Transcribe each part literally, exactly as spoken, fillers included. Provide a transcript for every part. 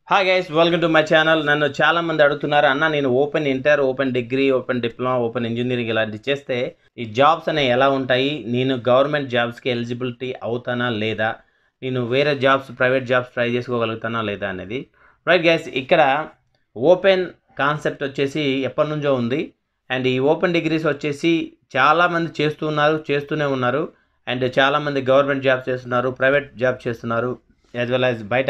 Hi guys, welcome to my channel. నన్ను చాలా మంది అడుగుతున్నారు, అన్న నేను open inter, open degree, open diploma, open engineering ఇలాంటివి చేస్తే ఈ జాబ్స్ అనేవి ఎలా ఉంటాయి, నేను గవర్నమెంట్ జాబ్స్కి ఎలిజిబిలిటీ అవుతానా లేదా, నేను వేరే జాబ్స్ ప్రైవేట్ జాబ్స్ ట్రై చేసుకోగలుగుతానా లేదా అనేది. రైట్ గైస్, ఇక్కడ ఓపెన్ కాన్సెప్ట్ వచ్చేసి ఎప్పటి నుంచో ఉంది. అండ్ ఈ ఓపెన్ డిగ్రీస్ వచ్చేసి చాలామంది చేస్తున్నారు, చేస్తూనే ఉన్నారు. అండ్ చాలామంది గవర్నమెంట్ జాబ్స్ చేస్తున్నారు, ప్రైవేట్ జాబ్ చేస్తున్నారు, యాజ్ వెల్ యాజ్ బయట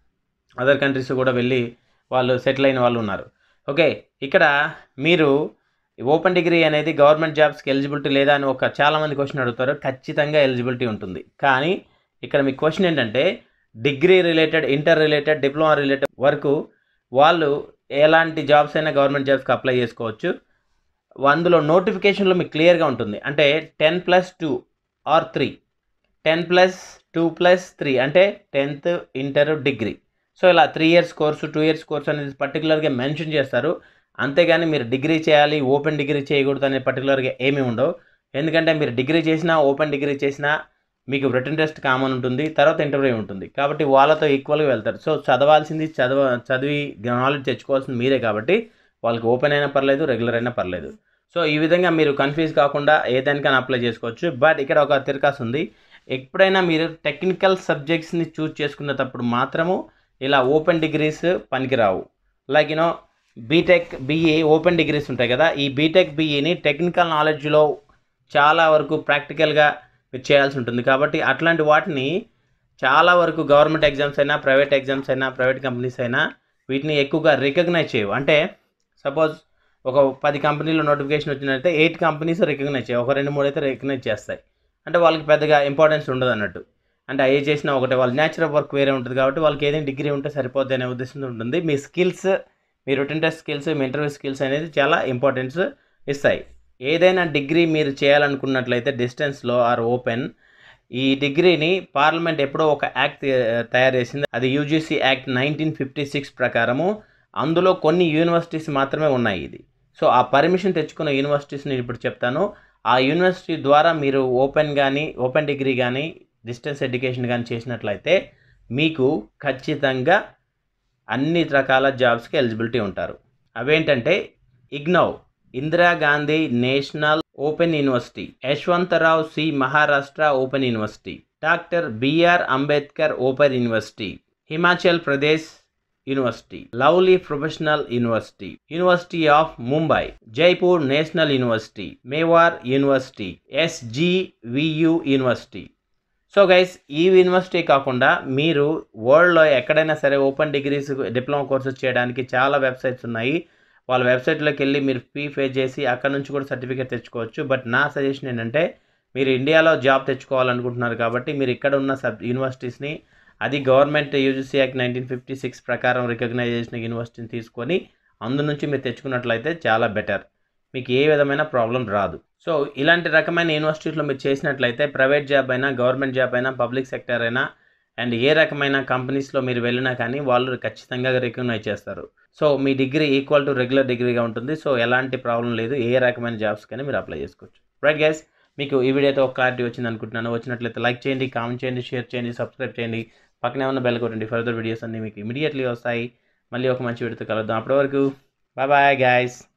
అదర్ కంట్రీస్ కూడా వెళ్ళి వాళ్ళు సెటిల్ అయిన వాళ్ళు ఉన్నారు. ఓకే, ఇక్కడ మీరు ఓపెన్ డిగ్రీ అనేది గవర్నమెంట్ జాబ్స్కి ఎలిజిబిలిటీ లేదా అని ఒక చాలామంది క్వశ్చన్ అడుగుతారు. ఖచ్చితంగా ఎలిజిబిలిటీ ఉంటుంది. కానీ ఇక్కడ మీ క్వశ్చన్ ఏంటంటే degree related, inter related, diploma related వరకు వాళ్ళు ఎలాంటి జాబ్స్ అయినా గవర్నమెంట్ జాబ్స్కి అప్లై చేసుకోవచ్చు. అందులో నోటిఫికేషన్లో మీకు క్లియర్గా ఉంటుంది. అంటే ten plus two or three, ten plus two plus three అంటే టెన్త్, ఇంటర్, డిగ్రీ. సో ఇలా three years course, two years course అనేది పర్టికులర్గా మెన్షన్ చేస్తారు. అంతేగాని మీరు డిగ్రీ చేయాలి, ఓపెన్ డిగ్రీ చేయకూడదు అనే పర్టికులర్గా ఏమీ ఉండవు. ఎందుకంటే మీరు డిగ్రీ చేసినా, ఓపెన్ డిగ్రీ చేసినా మీకు రిటన్ టెస్ట్ కామన్ ఉంటుంది, తర్వాత ఇంటర్వ్యూ ఉంటుంది. కాబట్టి వాళ్ళతో ఈక్వల్గా వెళ్తారు. సో చదవాల్సింది చదవ చదివి నాలెడ్జ్ తెచ్చుకోవాల్సింది మీరే. కాబట్టి వాళ్ళకి ఓపెన్ అయినా పర్లేదు, రెగ్యులర్ అయినా పర్లేదు. సో ఈ విధంగా మీరు కన్ఫ్యూజ్ కాకుండా ఏదానికైనా అప్లై చేసుకోవచ్చు. బట్ ఇక్కడ ఒక తిరకాసు ఉంది. ఎప్పుడైనా మీరు టెక్నికల్ సబ్జెక్ట్స్ని చూస్ చేసుకునేటప్పుడు మాత్రము ఇలా ఓపెన్ డిగ్రీస్ పనికిరావు. Like you know B Tech, BE open degrees ఉంటాయి కదా. ఈ బీటెక్, బీఈని టెక్నికల్ నాలెడ్జ్లో చాలా వరకు ప్రాక్టికల్గా మీరు చేయాల్సి ఉంటుంది. కాబట్టి అట్లాంటి వాటిని చాలా వరకు గవర్నమెంట్ ఎగ్జామ్స్ అయినా, ప్రైవేట్ ఎగ్జామ్స్ అయినా, ప్రైవేట్ కంపెనీస్ అయినా వీటిని ఎక్కువగా రికగ్నైజ్ చేయవు. అంటే సపోజ్ ఒక పది కంపెనీలో నోటిఫికేషన్ వచ్చినట్లయితే ఎయిట్ కంపెనీస్ రికగ్నైజ్ చేయవు, ఒక రెండు మూడు అయితే రికగ్నైజ్ చేస్తాయి. అంటే వాళ్ళకి పెద్దగా ఇంపార్టెన్స్ ఉండదు అన్నట్టు. అంటే అయ్యే చేసినా ఒకటే, వాళ్ళ న్యాచురల్ వర్క్ వేరే ఉంటుంది. కాబట్టి వాళ్ళకి ఏదైనా డిగ్రీ ఉంటే సరిపోద్ది అనే ఉద్దేశంతో ఉంటుంది. మీ స్కిల్స్, మీ రిటన్ టెస్ట్ స్కిల్స్, మీ ఇంటర్వ్యూ స్కిల్స్ అనేది చాలా ఇంపార్టెన్స్ ఇస్తాయి. ఏదైనా డిగ్రీ మీరు చేయాలనుకున్నట్లయితే డిస్టెన్స్లో ఆర్ ఓపెన్, ఈ డిగ్రీని పార్లమెంట్ ఎప్పుడో ఒక యాక్ట్ తయారు చేసింది. అది UGC act nineteen fifty six ప్రకారము. అందులో కొన్ని యూనివర్సిటీస్ మాత్రమే ఉన్నాయి ఇది. సో ఆ పర్మిషన్ తెచ్చుకున్న యూనివర్సిటీస్ నేను ఇప్పుడు చెప్తాను. ఆ యూనివర్సిటీ ద్వారా మీరు ఓపెన్ కానీ, ఓపెన్ డిగ్రీ కానీ, డిస్టెన్స్ ఎడ్యుకేషన్ కానీ చేసినట్లయితే మీకు ఖచ్చితంగా అన్ని రకాల జాబ్స్కి ఎలిజిబిలిటీ ఉంటారు. అవేంటంటే IGNOU, Indira Gandhi national open university, Yashwantrao C Maharashtra open university, doctor B R Ambedkar open university, Himachal Pradesh university, Lovely professional university, university of Mumbai, Jaipur national university, Mewar university, SGVU university. So guys, ఈ యూనివర్సిటీ కాకుండా మీరు వరల్డ్లో ఎక్కడైనా సరే ఓపెన్ డిగ్రీస్, డిప్లొమా కోర్సెస్ చేయడానికి చాలా వెబ్సైట్స్ ఉన్నాయి. వాళ్ళ వెబ్సైట్లోకి వెళ్ళి మీరు ఫీ పే చేసి అక్కడ నుంచి కూడా సర్టిఫికేట్ తెచ్చుకోవచ్చు. బట్ నా సజెషన్ ఏంటంటే మీరు ఇండియాలో జాబ్ తెచ్చుకోవాలనుకుంటున్నారు కాబట్టి మీరు ఇక్కడ ఉన్న సబ్ యూనివర్సిటీస్ని, అది government UGC act nineteen fifty six ప్రకారం రికగ్నైజ్ చేసిన యూనివర్సిటీని తీసుకొని అందు నుంచి మీరు తెచ్చుకున్నట్లయితే చాలా బెటర్. మీకు ఏ విధమైన ప్రాబ్లం రాదు. సో ఇలాంటి రకమైన యూనివర్సిటీస్లో మీరు చేసినట్లయితే ప్రైవేట్ జాబ్ అయినా, గవర్నమెంట్ జాబ్ అయినా, పబ్లిక్ సెక్టర్ అయినా, అండ్ ఏ రకమైన కంపెనీస్లో మీరు వెళ్ళినా కానీ వాళ్ళు ఖచ్చితంగా రికగ్నైజ్ చేస్తారు. సో మీ డిగ్రీ ఈక్వల్ టు రెగ్యులర్ డిగ్రీగా ఉంటుంది. సో ఎలాంటి ప్రాబ్లం లేదు, ఏ రకమైన జాబ్స్ కానీ మీరు అప్లై చేసుకోవచ్చు. రైట్ గైస్, మీకు ఈ వీడియోతో ఒక క్లారిటీ వచ్చింది అనుకుంటున్నాను. వచ్చినట్లయితే లైక్ చేయండి, కామెంట్ చేయండి, షేర్ చేయండి, సబ్స్క్రైబ్ చేయండి, పక్కనే ఉన్న బెల్ కొట్టండి. ఫర్దర్ వీడియోస్ అన్నీ మీకు ఇమీడియట్లీ వస్తాయి. మళ్ళీ ఒక మంచి వీడియోతో కలుద్దాం. అప్పటి వరకు బాయ్ బాయ్ గైస్.